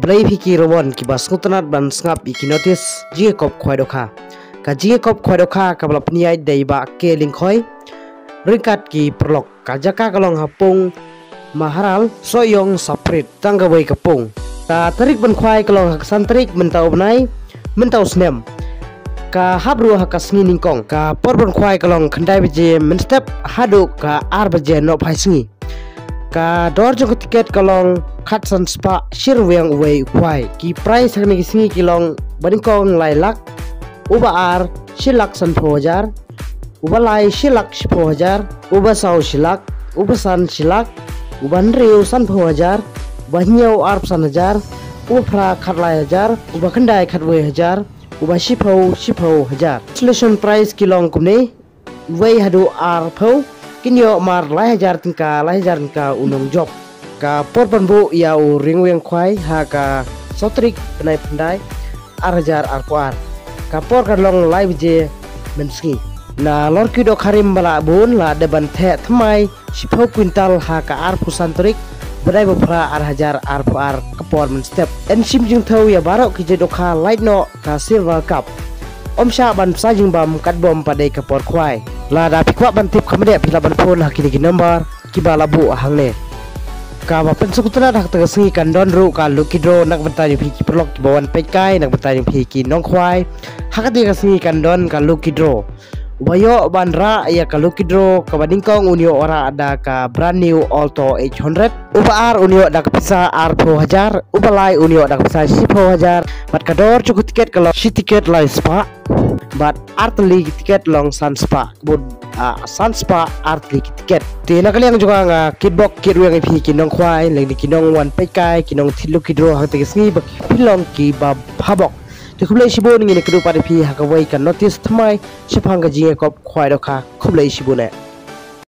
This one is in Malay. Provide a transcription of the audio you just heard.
play piki robon ki bas ngutanat ban sngap iki notice jinge kop khwai dokha ka jinge kop khwai dokha ka blap niai dei ba ke lingkhoi ringkat ki prolog ka jaka kalong hapung maharal soyong saprit tangga wei kapung ka tarik ban khwai kalong hak santrik mentau benai mentau snem ka habru hak asngi ningkong ka por ban khwai kalong khandai beje men step hadu ka ar beje no phaisngi ka dor jong tiket kalong khatsan spa shirweng wei khwai ki price hak ni singi kilong badingkong lai lak uba ar shilak san 4000 uba lai shilak 10000 uba sau shilak uba san shilak uba nriu san 4000 uba nyau ar san 1000 uba phra khat lai 1000 uba khandai khat wei 1000 uba shipau 1000 solution price kilong kumni wei hadu ar phau kinyo mar lai 1000 tingka unong job ka porban bu yau ringweng khwai ha ka sotrik penai pendai ar 1000 ar puar ka por kalong lai bije menski na lor kido karim bala bun la deban the thamai 10 kwintal ha ka ar pusantrik badai bopra ar 1000 ar puar kapor men step en sim jing thau ya barok ki je dokha light no ka silver cup omsha ban sa jing bam kat bom padai kapor khwai la da pikwa ban tip khamde pila ban phone hakini ki number ki bala bu hangne ka ba pen sukutna dak ta singi kan don ru ka lukidro nak banta ni phiki prolog ki bawan pekai nak banta ni phiki nong khwai hakati ka singi kan don ka lukidro Wayo bandra ya ka lukidro ka badingkong unio ora ada ka brand new Alto 800 uba ar unio dak pisa ar 1000 uba lai unio dak pisa 10000 bat kador cukup tiket kalau si tiket lai spa bat artli tiket long sun spa bud sun spa artli tiket tina kaliang juga nga kitbok kitru yang ipi kinong khwai leng di kinong wan pekai kinong lukidro hak tegesni bak pilong ki bab habok Kublai shibo ni kedu pada pi hakawai kan notice thamai shipanga jinge kop khwai dokha kublai shibo ne